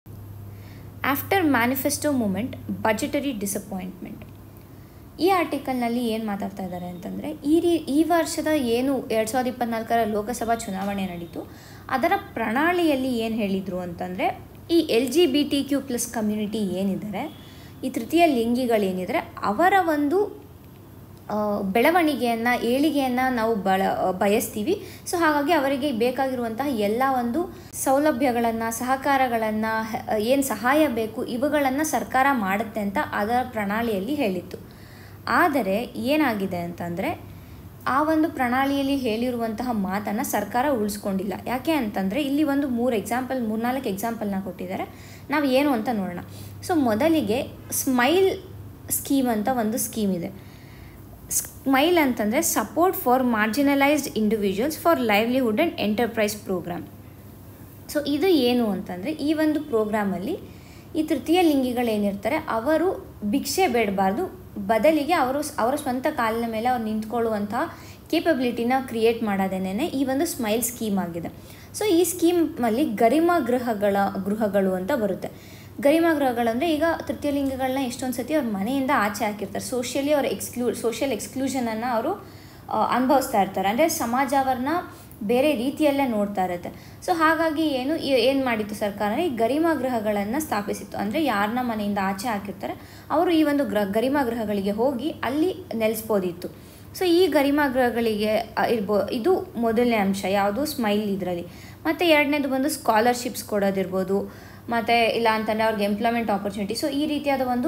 After manifesto moment budgetary disappointment. ಈ ಆರ್ಟಿಕಲ್ನಲ್ಲಿ ಏನು ಮಾತಾಡ್ತಾ ಇದ್ದಾರೆ ಅಂತಂದರೆ, ಈ ವರ್ಷದ ಏನು 2024 ಲೋಕಸಭಾ ಚುನಾವಣೆ ನಡೀತು ಅದರ ಪ್ರಣಾಳಿಯಲ್ಲಿ ಏನು ಹೇಳಿದರು ಅಂತಂದರೆ, ಈ LGBTQ+ ಕಮ್ಯುನಿಟಿ ಏನಿದ್ದಾರೆ, ಈ ತೃತೀಯ ಲಿಂಗಿಗಳೇನಿದ್ದಾರೆ, ಅವರ ಒಂದು ಬೆಳವಣಿಗೆಯನ್ನು, ಏಳಿಗೆಯನ್ನು ನಾವು ಬಯಸ್ತೀವಿ. ಸೊ ಹಾಗಾಗಿ ಅವರಿಗೆ ಬೇಕಾಗಿರುವಂತಹ ಎಲ್ಲ ಒಂದು ಸೌಲಭ್ಯಗಳನ್ನು, ಸಹಕಾರಗಳನ್ನು, ಏನು ಸಹಾಯ ಬೇಕು ಇವುಗಳನ್ನು ಸರ್ಕಾರ ಮಾಡುತ್ತೆ ಅಂತ ಅದರ ಪ್ರಣಾಳಿಯಲ್ಲಿ ಹೇಳಿತ್ತು. ಆದರೆ ಏನಾಗಿದೆ ಅಂತಂದರೆ, ಆ ಒಂದು ಪ್ರಣಾಳಿಯಲ್ಲಿ ಹೇಳಿರುವಂತಹ ಮಾತನ್ನು ಸರ್ಕಾರ ಉಳಿಸ್ಕೊಂಡಿಲ್ಲ. ಯಾಕೆ ಅಂತಂದರೆ, ಇಲ್ಲಿ ಒಂದು 3-4 ಎಕ್ಸಾಂಪಲ್ನ ಕೊಟ್ಟಿದ್ದಾರೆ. ನಾವು ಏನು ಅಂತ ನೋಡೋಣ. ಸೊ ಮೊದಲಿಗೆ ಸ್ಮೈಲ್ ಸ್ಕೀಮ್ ಅಂತ ಒಂದು ಸ್ಕೀಮ್ ಇದೆ. ಸ್ಮೈಲ್ ಅಂತಂದರೆ support for marginalised individuals for livelihood and enterprise programme. So ಇದು ಏನು ಅಂತಂದರೆ, ಈ ಒಂದು ಪ್ರೋಗ್ರಾಮಲ್ಲಿ ಈ ತೃತೀಯ ಲಿಂಗಿಗಳೇನಿರ್ತಾರೆ ಅವರು ಭಿಕ್ಷೆ ಬೇಡಬಾರ್ದು, ಬದಲಿಗೆ ಅವರ ಸ್ವಂತ ಕಾಲಿನ ಮೇಲೆ ಅವ್ರು ನಿಂತ್ಕೊಳ್ಳುವಂತಹ ಕೇಪಬಿಲಿಟಿನ ಕ್ರಿಯೇಟ್ ಮಾಡೋದೇನೆ ಈ ಒಂದು ಸ್ಮೈಲ್ ಸ್ಕೀಮ್ ಆಗಿದೆ. ಸೊ ಈ ಸ್ಕೀಮಲ್ಲಿ ಗರಿಮಾ ಗೃಹಗಳು ಅಂತ ಬರುತ್ತೆ. ಗರಿಮಾ ಗೃಹಗಳಂದರೆ, ಈಗ ತೃತೀಯ ಲಿಂಗಿಗಳನ್ನ ಎಷ್ಟೊಂದು ಸತಿ ಅವ್ರ ಮನೆಯಿಂದ ಆಚೆ ಹಾಕಿರ್ತಾರೆ. ಸೋಷಿಯಲಿ ಅವ್ರು ಸೋಷಿಯಲ್ ಎಕ್ಸ್ಕ್ಲೂಷನನ್ನು ಅವರು ಅನುಭವಿಸ್ತಾ ಇರ್ತಾರೆ. ಅಂದರೆ ಸಮಾಜ ಅವ್ರನ್ನ ಬೇರೆ ರೀತಿಯಲ್ಲೇ ನೋಡ್ತಾ ಇರುತ್ತೆ. ಸೊ ಹಾಗಾಗಿ ಏನು ಮಾಡಿತ್ತು ಸರ್ಕಾರ ಅಂದರೆ, ಈ ಗರಿಮಾ ಗೃಹಗಳನ್ನು ಸ್ಥಾಪಿಸಿತ್ತು. ಅಂದರೆ ಯಾರನ್ನ ಮನೆಯಿಂದ ಆಚೆ ಹಾಕಿರ್ತಾರೆ ಅವರು ಈ ಒಂದು ಗರಿಮಾ ಗೃಹಗಳಿಗೆ ಹೋಗಿ ಅಲ್ಲಿ ನೆಲೆಸ್ಬೋದಿತ್ತು. ಸೊ ಈ ಗರಿಮಾ ಗೃಹಗಳಿಗೆ ಇದು ಮೊದಲನೇ ಅಂಶ, ಯಾವುದು ಸ್ಮೈಲ್ ಇದರಲ್ಲಿ. ಮತ್ತು ಎರಡನೇದು ಬಂದು ಸ್ಕಾಲರ್ಶಿಪ್ಸ್ ಕೊಡೋದಿರ್ಬೋದು, ಮತ್ತು ಇಲ್ಲ ಅಂತಂದರೆ ಅವ್ರಿಗೆ ಎಂಪ್ಲಾಯ್ಮೆಂಟ್ ಆಪರ್ಚುನಿಟಿ. ಸೊ ಈ ರೀತಿಯಾದ ಒಂದು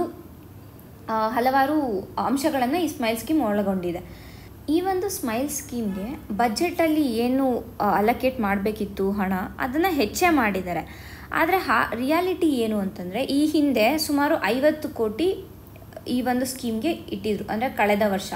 ಹಲವಾರು ಅಂಶಗಳನ್ನು ಈ ಸ್ಮೈಲ್ ಸ್ಕೀಮ್ ಒಳಗೊಂಡಿದೆ. ಈ ಒಂದು ಸ್ಮೈಲ್ ಸ್ಕೀಮ್ಗೆ ಬಜೆಟಲ್ಲಿ ಏನು ಅಲೋಕೇಟ್ ಮಾಡಬೇಕಿತ್ತು ಹಣ, ಅದನ್ನು ಹೆಚ್ಚೇ ಮಾಡಿದ್ದಾರೆ. ಆದರೆ ರಿಯಾಲಿಟಿ ಏನು ಅಂತಂದರೆ, ಈ ಹಿಂದೆ ಸುಮಾರು 50 ಕೋಟಿ ಈ ಒಂದು ಸ್ಕೀಮ್ಗೆ ಇಟ್ಟಿದ್ರು. ಅಂದರೆ ಕಳೆದ ವರ್ಷ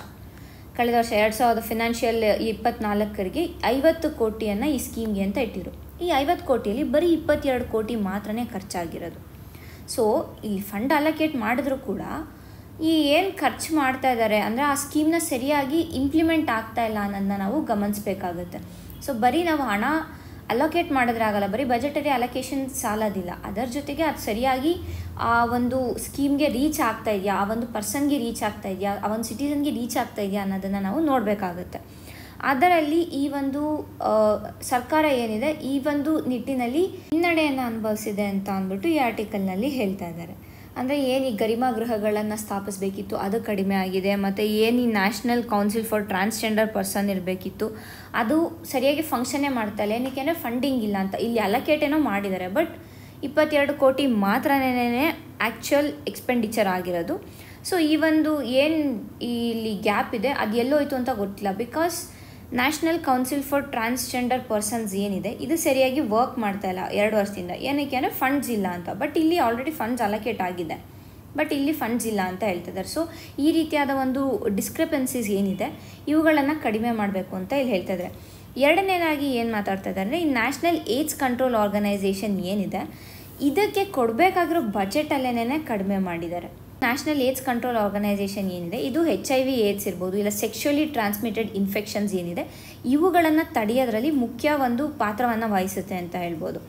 2000 ಫಿನಾನ್ಷಿಯಲ್ 24ರಿಗೆ 50 ಕೋಟಿಯನ್ನು ಈ ಸ್ಕೀಮ್ಗೆ ಅಂತ ಇಟ್ಟಿದ್ರು. ಈ 50 ಕೋಟಿಯಲ್ಲಿ ಬರೀ 22 ಕೋಟಿ ಮಾತ್ರನೇ ಖರ್ಚಾಗಿರೋದು. ಸೊ ಇಲ್ಲಿ ಫಂಡ್ ಅಲೋಕೇಟ್ ಮಾಡಿದ್ರು ಕೂಡ ಈ ಏನು ಖರ್ಚು ಮಾಡ್ತಾ ಇದ್ದಾರೆ ಅಂದರೆ ಆ ಸ್ಕೀಮ್ನ ಸರಿಯಾಗಿ ಇಂಪ್ಲಿಮೆಂಟ್ ಆಗ್ತಾ ಇಲ್ಲ ಅನ್ನೋದನ್ನ ನಾವು ಗಮನಿಸಬೇಕಾಗುತ್ತೆ. ಸೊ ಬರೀ ನಾವು ಹಣ ಅಲೋಕೇಟ್ ಮಾಡಿದ್ರೆ ಆಗಲ್ಲ, ಬರೀ ಬಜೆಟರಿ ಅಲೋಕೇಶನ್ ಸಾಲೋದಿಲ್ಲ. ಅದರ ಜೊತೆಗೆ ಅದು ಸರಿಯಾಗಿ ಆ ಒಂದು ಸ್ಕೀಮ್ಗೆ ರೀಚ್ ಆಗ್ತಾ ಇದೆಯಾ, ಆ ಒಂದು ಪರ್ಸನ್ಗೆ ರೀಚ್ ಆಗ್ತಾ ಇದೆಯಾ, ಆ ಒಂದು ಸಿಟಿಸನ್ಗೆ ರೀಚ್ ಆಗ್ತಾ ಇದೆಯಾ ಅನ್ನೋದನ್ನು ನಾವು ನೋಡಬೇಕಾಗುತ್ತೆ. ಅದರಲ್ಲಿ ಈ ಒಂದು ಸರ್ಕಾರ ಏನಿದೆ ಈ ಒಂದು ನಿಟ್ಟಿನಲ್ಲಿ ಹಿನ್ನಡೆಯನ್ನು ಅನುಭವಿಸಿದೆ ಅಂತ ಅಂದ್ಬಿಟ್ಟು ಈ ಆರ್ಟಿಕಲ್ನಲ್ಲಿ ಹೇಳ್ತಾ ಇದ್ದಾರೆ. ಅಂದರೆ ಏನು ಈ ಗರಿಮಾ ಗೃಹಗಳನ್ನು ಸ್ಥಾಪಿಸಬೇಕಿತ್ತು ಅದು ಕಡಿಮೆ ಆಗಿದೆ, ಮತ್ತು ಏನು ಈ national council for transgender person ಇರಬೇಕಿತ್ತು ಅದು ಸರಿಯಾಗಿ ಫಂಕ್ಷನ್ನೇ ಮಾಡ್ತಾ ಇಲ್ಲ. ಏನಕ್ಕೆ ಅಂದರೆ ಫಂಡಿಂಗ್ ಇಲ್ಲ ಅಂತ. ಇಲ್ಲಿ ಅಲೋಕೇಟ್ ಏನೋ ಮಾಡಿದ್ದಾರೆ, ಬಟ್ 22 ಕೋಟಿ ಮಾತ್ರನೇ ಆ್ಯಕ್ಚುಯಲ್ ಎಕ್ಸ್ಪೆಂಡಿಚರ್ ಆಗಿರೋದು. ಸೊ ಈ ಒಂದು ಏನು ಇಲ್ಲಿ ಗ್ಯಾಪ್ ಇದೆ ಅದು ಎಲ್ಲೋಯ್ತು ಅಂತ ಗೊತ್ತಿಲ್ಲ. Because national council for transgender persons ಏನಿದೆ ಇದು ಸರಿಯಾಗಿ ವರ್ಕ್ ಮಾಡ್ತಾ ಇಲ್ಲ 2 ವರ್ಷದಿಂದ. ಏನಕ್ಕೆ ಅಂದರೆ ಫಂಡ್ಸ್ ಇಲ್ಲ ಅಂತ. ಬಟ್ ಇಲ್ಲಿ ಆಲ್ರೆಡಿ ಫಂಡ್ಸ್ ಅಲೋಕೇಟ್ ಆಗಿದೆ, ಬಟ್ ಇಲ್ಲಿ ಫಂಡ್ಸ್ ಇಲ್ಲ ಅಂತ ಹೇಳ್ತಿದ್ದಾರೆ. ಸೊ ಈ ರೀತಿಯಾದ ಒಂದು ಡಿಸ್ಕ್ರಿಪೆನ್ಸೀಸ್ ಏನಿದೆ ಇವುಗಳನ್ನು ಕಡಿಮೆ ಮಾಡಬೇಕು ಅಂತ ಇಲ್ಲಿ ಹೇಳ್ತಿದ್ದಾರೆ. ಎರಡನೇದಾಗಿ ಏನು ಮಾತಾಡ್ತಾ ಇದ್ದಾರೆ ಅಂದರೆ, ಈ ನ್ಯಾಷನಲ್ ಏಡ್ಸ್ ಕಂಟ್ರೋಲ್ ಆರ್ಗನೈಸೇಷನ್ ಏನಿದೆ ಇದಕ್ಕೆ ಕೊಡಬೇಕಾಗಿರೋ ಬಜೆಟಲ್ಲೇ ಕಡಿಮೆ ಮಾಡಿದ್ದಾರೆ. ನ್ಯಾಷನಲ್ ಏಡ್ಸ್ ಕಂಟ್ರೋಲ್ ಆರ್ಗನೈಸೇಷನ್ ಏನಿದೆ ಇದು HIV ಏಡ್ಸ್ ಇರ್ಬೋದು, ಇಲ್ಲ ಸೆಕ್ಷುಯಲಿ ಟ್ರಾನ್ಸ್ಮಿಟೆಡ್ ಇನ್ಫೆಕ್ಷನ್ಸ್ ಏನಿದೆ ಇವುಗಳನ್ನು ತಡೆಯೋದ್ರಲ್ಲಿ ಮುಖ್ಯ ಒಂದು ಪಾತ್ರವನ್ನು ವಹಿಸುತ್ತೆ ಅಂತ ಹೇಳ್ಬೋದು.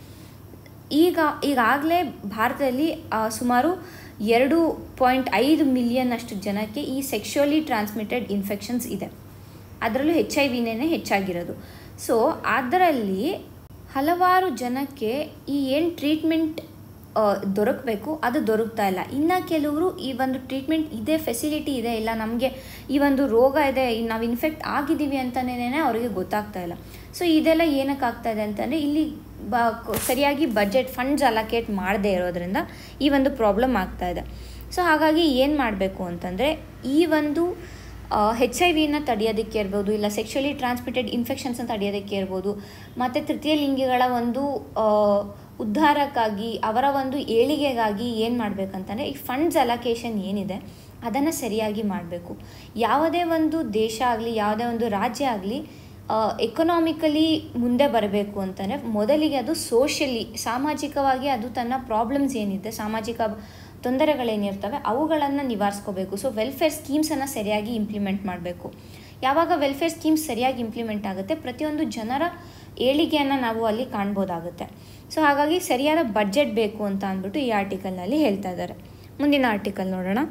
ಈಗಾಗಲೇ ಭಾರತದಲ್ಲಿ ಸುಮಾರು 2.5 ಮಿಲಿಯನ್ ಅಷ್ಟು ಜನಕ್ಕೆ ಈ ಸೆಕ್ಷುಯಲಿ ಟ್ರಾನ್ಸ್ಮಿಟೆಡ್ ಇನ್ಫೆಕ್ಷನ್ಸ್ ಇದೆ. ಅದರಲ್ಲೂ HIV ಹೆಚ್ಚಾಗಿರೋದು. ಸೊ ಅದರಲ್ಲಿ ಹಲವಾರು ಜನಕ್ಕೆ ಈ ಏನು ಟ್ರೀಟ್ಮೆಂಟ್ ದೊರಕಬೇಕು ಅದು ದೊರಕ್ತಾ ಇಲ್ಲ. ಇನ್ನು ಕೆಲವರು ಈ ಒಂದು ಟ್ರೀಟ್ಮೆಂಟ್ ಇದೆ, ಫೆಸಿಲಿಟಿ ಇದೆ, ಇಲ್ಲ ನಮಗೆ ಈ ಒಂದು ರೋಗ ಇದೆ, ನಾವು ಇನ್ಫೆಕ್ಟ್ ಆಗಿದ್ದೀವಿ ಅಂತಲೇ ಅವರಿಗೆ ಗೊತ್ತಾಗ್ತಾ ಇಲ್ಲ. ಸೊ ಇದೆಲ್ಲ ಏನಕ್ಕೆ ಆಗ್ತಾ ಇದೆ ಅಂತಂದರೆ, ಇಲ್ಲಿ ಸರಿಯಾಗಿ ಬಜೆಟ್ ಫಂಡ್ಸ್ ಅಲೋಕೇಟ್ ಮಾಡದೇ ಇರೋದ್ರಿಂದ ಈ ಒಂದು ಪ್ರಾಬ್ಲಮ್ ಆಗ್ತಾ ಇದೆ. ಸೊ ಹಾಗಾಗಿ ಏನು ಮಾಡಬೇಕು ಅಂತಂದರೆ, ಈ ಒಂದು HIV ತಡೆಯೋದಕ್ಕೆ ಇರ್ಬೋದು, ಇಲ್ಲ ಸೆಕ್ಷುಯಲಿ ಟ್ರಾನ್ಸ್ಮಿಟೆಡ್ ಇನ್ಫೆಕ್ಷನ್ಸ್ನ ತಡೆಯೋದಕ್ಕೆ ಇರ್ಬೋದು, ಮತ್ತು ತೃತೀಯ ಲಿಂಗಿಗಳ ಒಂದು ಉದ್ಧಾರಕ್ಕಾಗಿ ಅವರ ಒಂದು ಏಳಿಗೆಗಾಗಿ ಏನು ಮಾಡಬೇಕಂತಂದರೆ, ಈ ಫಂಡ್ಸ್ ಅಲೋಕೇಶನ್ ಏನಿದೆ ಅದನ್ನು ಸರಿಯಾಗಿ ಮಾಡಬೇಕು. ಯಾವುದೇ ಒಂದು ದೇಶ ಆಗಲಿ, ಯಾವುದೇ ಒಂದು ರಾಜ್ಯ ಆಗಲಿ ಎಕನಾಮಿಕಲಿ ಮುಂದೆ ಬರಬೇಕು ಅಂತಂದರೆ ಮೊದಲಿಗೆ ಅದು ಸಾಮಾಜಿಕವಾಗಿ ಅದು ತನ್ನ ಪ್ರಾಬ್ಲಮ್ಸ್ ಏನಿದೆ, ಸಾಮಾಜಿಕ ತೊಂದರೆಗಳೇನಿರ್ತವೆ ಅವುಗಳನ್ನು ನಿವಾರಿಸ್ಕೋಬೇಕು. ಸೊ ವೆಲ್ಫೇರ್ ಸ್ಕೀಮ್ಸನ್ನು ಸರಿಯಾಗಿ ಇಂಪ್ಲಿಮೆಂಟ್ ಮಾಡಬೇಕು. ಯಾವಾಗ ವೆಲ್ಫೇರ್ ಸ್ಕೀಮ್ಸ್ ಸರಿಯಾಗಿ ಇಂಪ್ಲಿಮೆಂಟ್ ಆಗುತ್ತೆ, ಪ್ರತಿಯೊಂದು ಜನರ ಏಳಿಗೆಯನ್ನು ನಾವು ಅಲ್ಲಿ ಕಾಣ್ಬೋದಾಗುತ್ತೆ. ಸೊ ಹಾಗಾಗಿ ಸರಿಯಾದ ಬಡ್ಜೆಟ್ ಬೇಕು ಅಂತ ಅಂದ್ಬಿಟ್ಟು ಈ ಆರ್ಟಿಕಲ್ನಲ್ಲಿ ಹೇಳ್ತಾ ಇದ್ದಾರೆ. ಮುಂದಿನ ಆರ್ಟಿಕಲ್ ನೋಡೋಣ.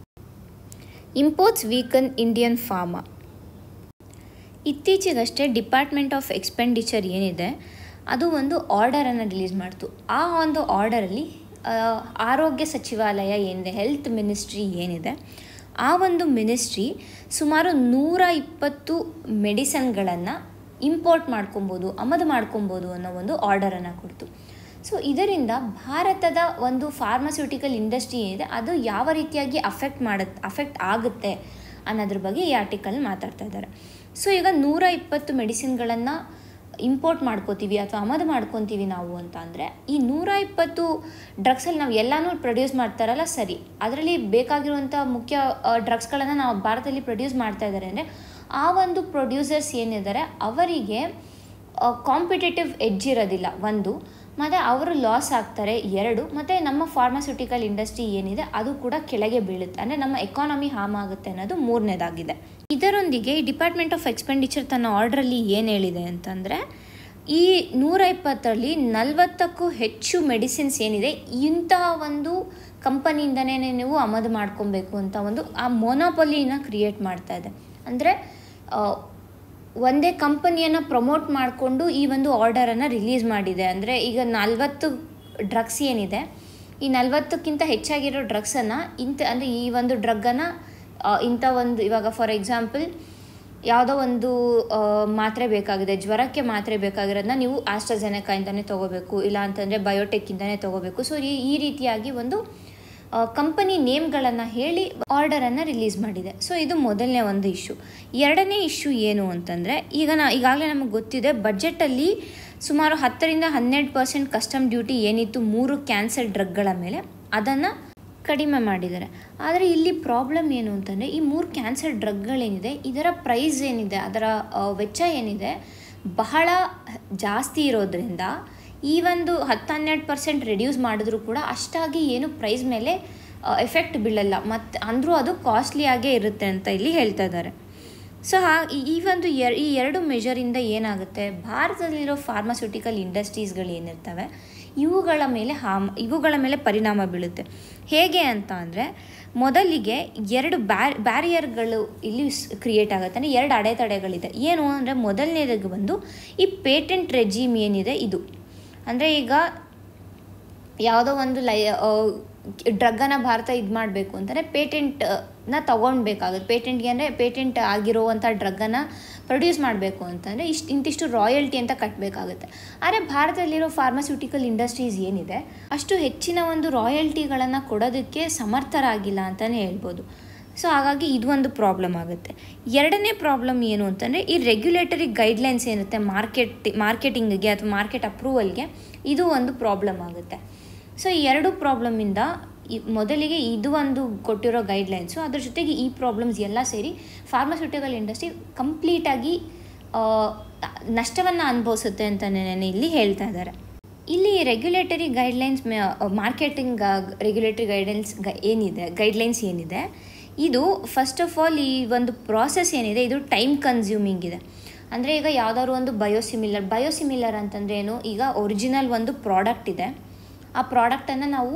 Imports weaken Indian pharma. ಇತ್ತೀಚೆಗಷ್ಟೇ ಡಿಪಾರ್ಟ್ಮೆಂಟ್ ಆಫ್ ಎಕ್ಸ್ಪೆಂಡಿಚರ್ ಏನಿದೆ ಅದು ಒಂದು ಆರ್ಡರನ್ನು ರಿಲೀಸ್ ಮಾಡ್ತು. ಆ ಒಂದು ಆರ್ಡರಲ್ಲಿ ಆರೋಗ್ಯ ಸಚಿವಾಲಯ ಏನಿದೆ, ಹೆಲ್ತ್ ಮಿನಿಸ್ಟ್ರಿ ಏನಿದೆ, ಆ ಒಂದು ಮಿನಿಸ್ಟ್ರಿ ಸುಮಾರು 120 ಮೆಡಿಸನ್ಗಳನ್ನು ಇಂಪೋರ್ಟ್ ಮಾಡ್ಕೊಬೋದು, ಆಮದು ಮಾಡ್ಕೊಬೋದು ಅನ್ನೋ ಒಂದು ಆರ್ಡರನ್ನು ಕೊಡ್ತು. ಸೊ ಇದರಿಂದ ಭಾರತದ ಒಂದು ಫಾರ್ಮಸ್ಯೂಟಿಕಲ್ ಇಂಡಸ್ಟ್ರಿ ಏನಿದೆ ಅದು ಯಾವ ರೀತಿಯಾಗಿ ಅಫೆಕ್ಟ್ ಆಗುತ್ತೆ ಅನ್ನೋದ್ರ ಬಗ್ಗೆ ಈ ಆರ್ಟಿಕಲ್ ಮಾತಾಡ್ತಾ ಇದ್ದಾರೆ. ಸೊ ಈಗ 120 ಮೆಡಿಸಿನ್ಗಳನ್ನು ಇಂಪೋರ್ಟ್ ಮಾಡ್ಕೋತೀವಿ ಅಥವಾ ಆಮದು ಮಾಡ್ಕೊತೀವಿ ನಾವು ಅಂತ ಅಂದರೆ, ಈ 120 ಡ್ರಗ್ಸಲ್ಲಿ ನಾವು ಎಲ್ಲನೂ ಪ್ರೊಡ್ಯೂಸ್ ಮಾಡ್ತಾರಲ್ಲ ಸರಿ, ಅದರಲ್ಲಿ ಬೇಕಾಗಿರುವಂಥ ಮುಖ್ಯ ಡ್ರಗ್ಸ್ಗಳನ್ನು ನಾವು ಭಾರತದಲ್ಲಿ ಪ್ರೊಡ್ಯೂಸ್ ಮಾಡ್ತಾ ಇದ್ದಾರೆ ಅಂದರೆ, ಆ ಒಂದು ಪ್ರೊಡ್ಯೂಸರ್ಸ್ ಏನಿದ್ದಾರೆ ಅವರಿಗೆ ಕಾಂಪಿಟೇಟಿವ್ ಎಡ್ಜ್ ಇರೋದಿಲ್ಲ ಒಂದು, ಮತ್ತು ಅವರು ಲಾಸ್ ಆಗ್ತಾರೆ ಎರಡು, ಮತ್ತು ನಮ್ಮ ಫಾರ್ಮಾಸ್ಯೂಟಿಕಲ್ ಇಂಡಸ್ಟ್ರಿ ಏನಿದೆ ಅದು ಕೂಡ ಕೆಳಗೆ ಬೀಳುತ್ತೆ, ಅಂದರೆ ನಮ್ಮ ಎಕಾನಮಿ ಹಾರ್ಮ್ ಆಗುತ್ತೆ ಅನ್ನೋದು ಮೂರನೇದಾಗಿದೆ. ಇದರೊಂದಿಗೆ ಈ ಡಿಪಾರ್ಟ್ಮೆಂಟ್ ಆಫ್ ಎಕ್ಸ್ಪೆಂಡಿಚರ್ ತನ್ನ ಆರ್ಡ್ರಲ್ಲಿ ಏನು ಹೇಳಿದೆ ಅಂತಂದರೆ, ಈ 120ರಲ್ಲಿ 40ಕ್ಕೂ ಹೆಚ್ಚು ಮೆಡಿಸಿನ್ಸ್ ಏನಿದೆ ಇಂತಹ ಒಂದು ಕಂಪನಿಯಿಂದನೇ ನೀವು ಆಮದು ಮಾಡ್ಕೊಬೇಕು ಅಂತ ಒಂದು ಆ ಮೊನೋಪೊಲಿನ ಕ್ರಿಯೇಟ್ ಮಾಡ್ತಾ ಇದೆ. ಅಂದರೆ ಒಂದೇ ಕಂಪನಿಯನ್ನು ಪ್ರಮೋಟ್ ಮಾಡಿಕೊಂಡು ಈ ಒಂದು ಆರ್ಡರನ್ನು ರಿಲೀಸ್ ಮಾಡಿದೆ. ಅಂದರೆ ಈಗ 40 ಡ್ರಗ್ಸ್ ಏನಿದೆ, ಈ 40ಕ್ಕಿಂತ ಹೆಚ್ಚಾಗಿರೋ ಡ್ರಗ್ಸನ್ನು ಅಂದರೆ ಈ ಒಂದು ಡ್ರಗ್ಗನ್ನು ಇಂಥ ಒಂದು, ಇವಾಗ ಫಾರ್ ಎಕ್ಸಾಂಪಲ್ ಯಾವುದೋ ಒಂದು ಮಾತ್ರೆ ಬೇಕಾಗಿದೆ, ಜ್ವರಕ್ಕೆ ಮಾತ್ರೆ ಬೇಕಾಗಿರೋದನ್ನ ನೀವು ಆಸ್ಟ್ರಾಜೆನೆಕಾಯಿಂದನೇ ತೊಗೋಬೇಕು, ಇಲ್ಲ ಅಂತಂದರೆ ಬಯೋಟೆಕ್ಕಿಂದನೇ ತೊಗೋಬೇಕು. ಸೊ ಈ ರೀತಿಯಾಗಿ ಒಂದು ಕಂಪನಿ ನೇಮ್ಗಳನ್ನು ಹೇಳಿ ಆರ್ಡರನ್ನು ರಿಲೀಸ್ ಮಾಡಿದೆ. ಸೊ ಇದು ಮೊದಲನೇ ಒಂದು ಇಶ್ಯೂ. ಎರಡನೇ ಇಶ್ಯೂ ಏನು ಅಂತಂದರೆ, ಈಗಾಗಲೇ ನಮಗೆ ಗೊತ್ತಿದೆ, ಬಜೆಟಲ್ಲಿ ಸುಮಾರು 10-12% ಕಸ್ಟಮ್ ಡ್ಯೂಟಿ ಏನಿತ್ತು 3 ಕ್ಯಾನ್ಸರ್ ಡ್ರಗ್ಗಳ ಮೇಲೆ, ಅದನ್ನು ಕಡಿಮೆ ಮಾಡಿದ್ದಾರೆ. ಆದರೆ ಇಲ್ಲಿ ಪ್ರಾಬ್ಲಮ್ ಏನು ಅಂತಂದರೆ, ಈ 3 ಕ್ಯಾನ್ಸರ್ ಡ್ರಗ್ಗಳೇನಿದೆ ಇದರ ಪ್ರೈಸ್ ಏನಿದೆ, ಅದರ ವೆಚ್ಚ ಏನಿದೆ ಬಹಳ ಜಾಸ್ತಿ ಇರೋದ್ರಿಂದ ಈ ಒಂದು 10-12% ರೆಡ್ಯೂಸ್ ಮಾಡಿದ್ರೂ ಕೂಡ ಅಷ್ಟಾಗಿ ಏನು ಪ್ರೈಸ್ ಮೇಲೆ ಎಫೆಕ್ಟ್ ಬೀಳಲ್ಲ, ಮತ್ತು ಅಂದರೂ ಅದು ಕಾಸ್ಟ್ಲಿಯಾಗೇ ಇರುತ್ತೆ ಅಂತ ಇಲ್ಲಿ ಹೇಳ್ತಾ ಇದ್ದಾರೆ. ಸೊ ಈ ಒಂದು ಈ ಎರಡು ಮೆಜರಿಂದ ಏನಾಗುತ್ತೆ, ಭಾರತದಲ್ಲಿರೋ ಫಾರ್ಮಾಸ್ಯೂಟಿಕಲ್ ಇಂಡಸ್ಟ್ರೀಸ್ಗಳು ಏನಿರ್ತವೆ ಇವುಗಳ ಮೇಲೆ ಪರಿಣಾಮ ಬೀಳುತ್ತೆ. ಹೇಗೆ ಅಂತ ಅಂದರೆ, ಮೊದಲಿಗೆ 2 ಬ್ಯಾರಿಯರ್ಗಳು ಇಲ್ಲಿ ಕ್ರಿಯೇಟ್ ಆಗುತ್ತೆ, ಅಂದರೆ 2 ಅಡೆತಡೆಗಳಿದೆ. ಏನು ಅಂದರೆ, ಮೊದಲನೇದಾಗಿ ಬಂದು ಈ ಪೇಟೆಂಟ್ ರೆಜಿಮ್ ಏನಿದೆ ಇದು, ಅಂದರೆ ಈಗ ಯಾವುದೋ ಒಂದು ಡ್ರಗ್ಗನ್ನು ಭಾರತ ಇದು ಮಾಡಬೇಕು ಅಂತಂದರೆ ಪೇಟೆಂಟ್ನ ತೊಗೊಳ್ಬೇಕಾಗುತ್ತೆ. ಪೇಟೆಂಟ್ಗೆ ಅಂದರೆ ಪೇಟೆಂಟ್ ಆಗಿರೋವಂಥ ಡ್ರಗ್ಗನ್ನು ಪ್ರೊಡ್ಯೂಸ್ ಮಾಡಬೇಕು ಅಂತಂದರೆ ಇಂತಿಷ್ಟು ರಾಯಲ್ಟಿ ಅಂತ ಕಟ್ಟಬೇಕಾಗುತ್ತೆ. ಆದರೆ ಭಾರತದಲ್ಲಿರೋ ಫಾರ್ಮಾಸ್ಯೂಟಿಕಲ್ ಇಂಡಸ್ಟ್ರೀಸ್ ಏನಿದೆ ಅಷ್ಟು ಹೆಚ್ಚಿನ ಒಂದು ರಾಯಲ್ಟಿಗಳನ್ನು ಕೊಡೋದಕ್ಕೆ ಸಮರ್ಥರಾಗಿಲ್ಲ ಅಂತಲೇ ಹೇಳ್ಬೋದು. ಸೊ ಹಾಗಾಗಿ ಇದು ಒಂದು ಪ್ರಾಬ್ಲಮ್ ಆಗುತ್ತೆ. ಎರಡನೇ ಪ್ರಾಬ್ಲಮ್ ಏನು ಅಂತಂದರೆ, ಈ ರೆಗ್ಯುಲೇಟರಿ ಗೈಡ್ಲೈನ್ಸ್ ಏನಿರುತ್ತೆ ಮಾರ್ಕೆಟಿಂಗಿಗೆ ಅಥವಾ ಮಾರ್ಕೆಟ್ ಅಪ್ರೂವಲ್ಗೆ, ಇದು ಒಂದು ಪ್ರಾಬ್ಲಮ್ ಆಗುತ್ತೆ. ಸೊ ಈ 2 ಪ್ರಾಬ್ಲಮಿಂದ ಮೊದಲಿಗೆ ಇದು ಒಂದು ಕೊಟ್ಟಿರೋ ಗೈಡ್ಲೈನ್ಸು, ಅದ್ರ ಜೊತೆಗೆ ಈ ಪ್ರಾಬ್ಲಮ್ಸ್ ಎಲ್ಲ ಸೇರಿ ಫಾರ್ಮಾಸ್ಯೂಟಿಕಲ್ ಇಂಡಸ್ಟ್ರಿ ಕಂಪ್ಲೀಟಾಗಿ ನಷ್ಟವನ್ನು ಅನುಭವಿಸುತ್ತೆ ಅಂತಲೇ ಇಲ್ಲಿ ಹೇಳ್ತಾ ಇದ್ದಾರೆ. ಇಲ್ಲಿ regulatory guidelines marketing regulatory guidelines ಏನಿದೆ ಇದು ಫಸ್ಟ್ ಆಫ್ ಆಲ್ ಈ ಒಂದು ಪ್ರಾಸೆಸ್ ಏನಿದೆ ಇದು ಟೈಮ್ ಕನ್ಸ್ಯೂಮಿಂಗ್ ಇದೆ. ಅಂದರೆ ಈಗ ಯಾವುದಾದ್ರು ಒಂದು ಬಯೋಸಿಮಿಲರ್ ಅಂತಂದರೆ ಏನು, ಈಗ ಒರಿಜಿನಲ್ ಒಂದು ಪ್ರಾಡಕ್ಟ್ ಇದೆ, ಆ ಪ್ರಾಡಕ್ಟನ್ನು ನಾವು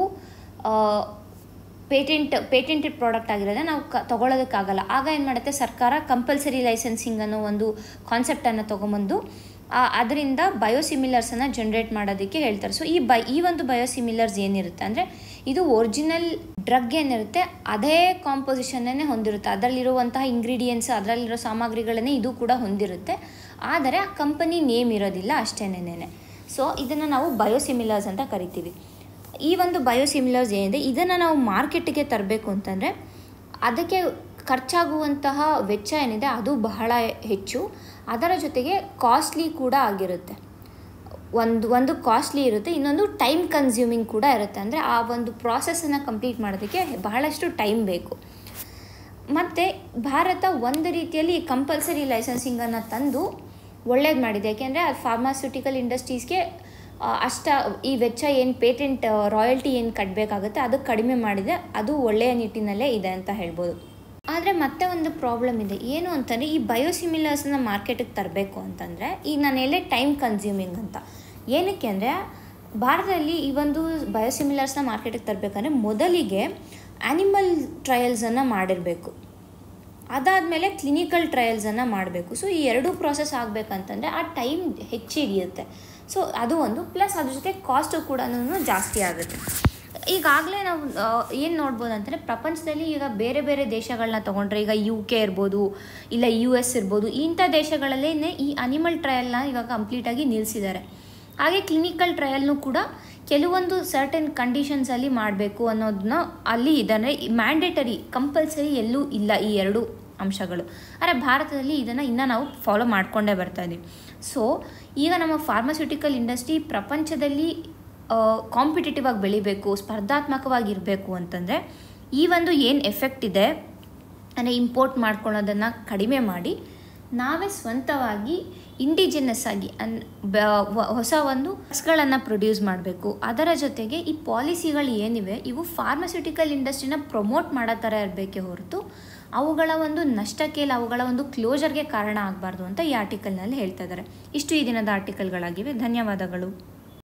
ಪೇಟೆಂಟೆಡ್ ಪ್ರಾಡಕ್ಟ್ ಆಗಿರೋದೇ ನಾವು ತೊಗೊಳೋದಕ್ಕಾಗಲ್ಲ. ಆಗ ಏನು ಮಾಡುತ್ತೆ ಸರ್ಕಾರ, ಕಂಪಲ್ಸರಿ ಲೈಸೆನ್ಸಿಂಗ್ ಅನ್ನೋ ಒಂದು ಕಾನ್ಸೆಪ್ಟನ್ನು ತೊಗೊಂಬಂದು ಅದರಿಂದ ಬಯೋಸಿಮಿಲರ್ಸನ್ನು ಜನ್ರೇಟ್ ಮಾಡೋದಕ್ಕೆ ಹೇಳ್ತಾರೆ. ಸೊ ಈ ಒಂದು ಬಯೋಸಿಮಿಲರ್ಸ್ ಏನಿರುತ್ತೆ ಅಂದರೆ, ಇದು ಒರಿಜಿನಲ್ ಡ್ರಗ್ ಏನಿರುತ್ತೆ ಅದೇ ಕಾಂಪೋಸಿಷನ್ನೇ ಹೊಂದಿರುತ್ತೆ, ಅದರಲ್ಲಿರುವಂತಹ ಇಂಗ್ರೀಡಿಯೆಂಟ್ಸ್, ಅದರಲ್ಲಿರೋ ಸಾಮಗ್ರಿಗಳನ್ನೇ ಇದು ಕೂಡ ಹೊಂದಿರುತ್ತೆ, ಆದರೆ ಆ ಕಂಪನಿ ನೇಮ್ ಇರೋದಿಲ್ಲ ಅಷ್ಟೇನೇನೆ. ಸೊ ಇದನ್ನು ನಾವು ಬಯೋಸಿಮಿಲರ್ಸ್ ಅಂತ ಕರಿತೀವಿ. ಈ ಒಂದು ಬಯೋಸಿಮಿಲರ್ಸ್ ಏನಿದೆ ಇದನ್ನು ನಾವು ಮಾರ್ಕೆಟಿಗೆ ತರಬೇಕು ಅಂತಂದರೆ ಅದಕ್ಕೆ ಖರ್ಚಾಗುವಂತಹ ವೆಚ್ಚ ಏನಿದೆ ಅದು ಬಹಳ ಹೆಚ್ಚು, ಅದರ ಜೊತೆಗೆ ಕಾಸ್ಟ್ಲಿ ಕೂಡ ಆಗಿರುತ್ತೆ. ಒಂದು ಕಾಸ್ಟ್ಲಿ ಇರುತ್ತೆ, ಇನ್ನೊಂದು ಟೈಮ್ ಕನ್ಸ್ಯೂಮಿಂಗ್ ಕೂಡ ಇರುತ್ತೆ. ಅಂದರೆ ಆ ಒಂದು ಪ್ರಾಸೆಸನ್ನು ಕಂಪ್ಲೀಟ್ ಮಾಡೋದಕ್ಕೆ ಬಹಳಷ್ಟು ಟೈಮ್ ಬೇಕು. ಮತ್ತು ಭಾರತ ಒಂದು ರೀತಿಯಲ್ಲಿ ಕಂಪಲ್ಸರಿ ಲೈಸೆನ್ಸಿಂಗನ್ನು ತಂದು ಒಳ್ಳೇದು ಮಾಡಿದೆ. ಯಾಕೆಂದರೆ ಅದು ಫಾರ್ಮಾಸ್ಯೂಟಿಕಲ್ ಇಂಡಸ್ಟ್ರೀಸ್ಗೆ ಈ ವೆಚ್ಚ ಏನು ಪೇಟೆಂಟ್ ರಾಯಲ್ಟಿ ಏನು ಕಟ್ಟಬೇಕಾಗುತ್ತೆ ಅದು ಕಡಿಮೆ ಮಾಡಿದೆ, ಅದು ಒಳ್ಳೆಯ ನಿಟ್ಟಿನಲ್ಲೇ ಇದೆ ಅಂತ ಹೇಳ್ಬೋದು. ಆದರೆ ಮತ್ತೆ ಒಂದು ಪ್ರಾಬ್ಲಮ್ ಇದೆ, ಏನು ಅಂತಂದರೆ ಈ ಬಯೋಸಿಮಿಲರ್ಸ್ನ ಮಾರ್ಕೆಟಿಗೆ ತರಬೇಕು ಅಂತಂದರೆ, ಈಗ ನಾನು ಎಲ್ಲೇ ಟೈಮ್ ಕನ್ಸ್ಯೂಮಿಂಗ್ ಅಂತ ಏನಕ್ಕೆ ಅಂದರೆ, ಭಾರತದಲ್ಲಿ ಈ ಒಂದು ಬಯೋಸಿಮಿಲರ್ಸ್ನ ಮಾರ್ಕೆಟಿಗೆ ತರಬೇಕಂದ್ರೆ ಮೊದಲಿಗೆ ಆ್ಯನಿಮಲ್ ಟ್ರಯಲ್ಸನ್ನು ಮಾಡಿರಬೇಕು, ಅದಾದಮೇಲೆ ಕ್ಲಿನಿಕಲ್ ಟ್ರಯಲ್ಸನ್ನು ಮಾಡಬೇಕು. ಸೊ ಈ 2 ಪ್ರಾಸೆಸ್ ಆಗಬೇಕಂತಂದರೆ ಆ ಟೈಮ್ ಹೆಚ್ಚಿಗಿರುತ್ತೆ. ಸೊ ಅದು ಒಂದು, ಪ್ಲಸ್ ಅದ್ರ ಜೊತೆ ಕಾಸ್ಟು ಕೂಡ ಜಾಸ್ತಿ ಆಗುತ್ತೆ. ಈಗಾಗಲೇ ನಾವು ಏನು ನೋಡ್ಬೋದು ಅಂತಂದರೆ, ಪ್ರಪಂಚದಲ್ಲಿ ಈಗ ಬೇರೆ ಬೇರೆ ದೇಶಗಳನ್ನ ತೊಗೊಂಡ್ರೆ, ಈಗ UK ಇರ್ಬೋದು, ಇಲ್ಲ US ಇರ್ಬೋದು, ಇಂಥ ದೇಶಗಳಲ್ಲೇ ಈ ಅನಿಮಲ್ ಟ್ರಯಲ್ನ ಇವಾಗ ಕಂಪ್ಲೀಟಾಗಿ ನಿಲ್ಲಿಸಿದ್ದಾರೆ. ಹಾಗೆ ಕ್ಲಿನಿಕಲ್ ಟ್ರಯಲ್ನೂ ಕೂಡ ಕೆಲವೊಂದು ಸರ್ಟೆನ್ ಕಂಡೀಷನ್ಸಲ್ಲಿ ಮಾಡಬೇಕು ಅನ್ನೋದನ್ನ ಅಲ್ಲಿ ಇದನ್ನು ಮ್ಯಾಂಡೇಟರಿ, ಕಂಪಲ್ಸರಿ ಎಲ್ಲೂ ಇಲ್ಲ ಈ ಎರಡು ಅಂಶಗಳು. ಆದರೆ ಭಾರತದಲ್ಲಿ ಇದನ್ನು ಇನ್ನೂ ನಾವು ಫಾಲೋ ಮಾಡಿಕೊಂಡೇ ಬರ್ತಾಯಿದ್ದೀವಿ. ಸೊ ಈಗ ನಮ್ಮ ಫಾರ್ಮಸ್ಯೂಟಿಕಲ್ ಇಂಡಸ್ಟ್ರಿ ಪ್ರಪಂಚದಲ್ಲಿ ಕಾಂಪಿಟೇಟಿವ್ ಆಗಿ ಬೆಳಿಬೇಕು, ಸ್ಪರ್ಧಾತ್ಮಕವಾಗಿರಬೇಕು ಅಂತಂದರೆ ಈ ಒಂದು ಏನು ಎಫೆಕ್ಟ್ ಇದೆ ಅಂದರೆ ಇಂಪೋರ್ಟ್ ಮಾಡ್ಕೊಳ್ಳೋದನ್ನು ಕಡಿಮೆ ಮಾಡಿ ನಾವೇ ಸ್ವಂತವಾಗಿ ಇಂಡಿಜಿನಸ್ ಆಗಿ ಹೊಸ ಒಂದು ಡ್ರಗ್ಸ್ಗಳನ್ನು ಪ್ರೊಡ್ಯೂಸ್ ಮಾಡಬೇಕು. ಅದರ ಜೊತೆಗೆ ಈ ಪಾಲಿಸಿಗಳು ಏನಿವೆ ಇವು ಫಾರ್ಮಸ್ಯೂಟಿಕಲ್ ಇಂಡಸ್ಟ್ರಿನ ಪ್ರಮೋಟ್ ಮಾಡೋ ಥರ ಇರಬೇಕೇ ಹೊರತು ಅವುಗಳ ಒಂದು ನಷ್ಟಕ್ಕೆ ಇಲ್ಲ ಅವುಗಳ ಒಂದು ಕ್ಲೋಜರ್ಗೆ ಕಾರಣ ಆಗಬಾರ್ದು ಅಂತ ಈ ಆರ್ಟಿಕಲ್ನಲ್ಲಿ ಹೇಳ್ತಾ ಇದ್ದಾರೆ. ಇಷ್ಟು ಈ ದಿನದ ಆರ್ಟಿಕಲ್ಗಳಾಗಿವೆ. ಧನ್ಯವಾದಗಳು.